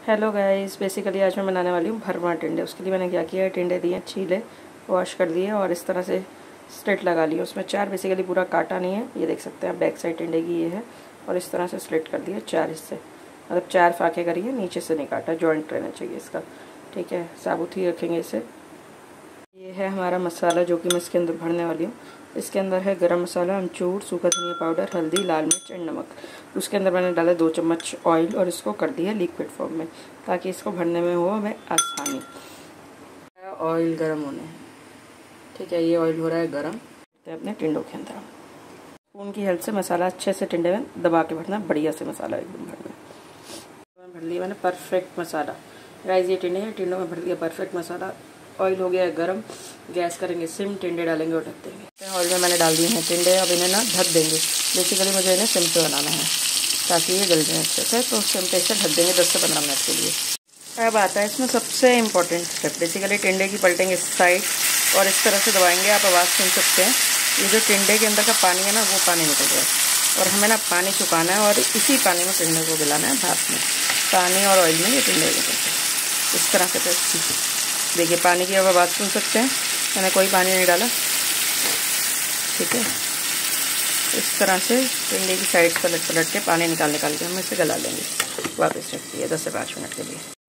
Hello guys, basically आज मैं बनाने वाली हूँ भरवा टिंडे। उसके लिए मैंने क्या किया है, टिंडे दिए छीले, वॉश कर दिए और इस तरह से स्लिट लगा ली। उसमें चार, बेसिकली पूरा काटा नहीं है, ये देख सकते हैं आप, बैक साइड टिंडे की ये है। और इस तरह से स्लिट कर दिए चार हिस्से, मतलब चार फाके करिए, नीचे से नहीं काटा, जॉइंट रहना चाहिए इसका। ठीक है, साबुत ही रखेंगे इसे। ये है हमारा मसाला जो कि मैं इसके अंदर भरने वाली हूँ। इसके अंदर है गरम मसाला, अमचूर, सूखा धनिया पाउडर, हल्दी, लाल मिर्च और नमक। उसके अंदर मैंने डाला 2 चम्मच ऑयल और इसको कर दिया लिक्विड फॉर्म में, ताकि इसको भरने में हो हमें आसानी। ऑयल गर्म होने, ठीक है, ये ऑयल हो रहा है गर्म। अपने टिंडों के अंदर स्पून की हेल्प से मसाला अच्छे से टिंडे में दबा के भरना, बढ़िया से मसाला एकदम भरना। भर लिया मैंने परफेक्ट मसाला। राइस ये टिंडे हैं, टिंडों में भर दिया परफेक्ट मसाला। ऑयल हो गया है गर्म, गैस करेंगे सिम, टिंडे डालेंगे और ढक देंगे। ऑयल में मैंने डाल दिए हैं टिंडे, अब इन्हें ना ढक देंगे। बेसिकली मुझे इन्हें सिम पे बनाना है ताकि ये गल जाए अच्छे से, तो सिम पे इसे ढक देंगे 10 से 15 मिनट के लिए। अब आता है इसमें सबसे इम्पोर्टेंट स्टेप। बेसिकली टिंडे की पलटेंगे इस साइड और इस तरह से दबाएंगे, आप आवाज़ सुन सकते हैं। ये जो टिंडे के अंदर का पानी है ना, वो पानी निकल जाए और हमें ना पानी छुपाना है और इसी पानी में टिंडे को मिलाना है भाप में। पानी और ऑयल में ये टिंडे निकलते हैं इस तरह से। देखिए पानी की अब आवाज़ सुन सकते हैं, मैंने कोई पानी नहीं डाला। ठीक है, इस तरह से टिंडे की साइड पलट पलट के पानी निकाल के हम इसे गला लेंगे। वापस रख दिए 10 से 5 मिनट के लिए।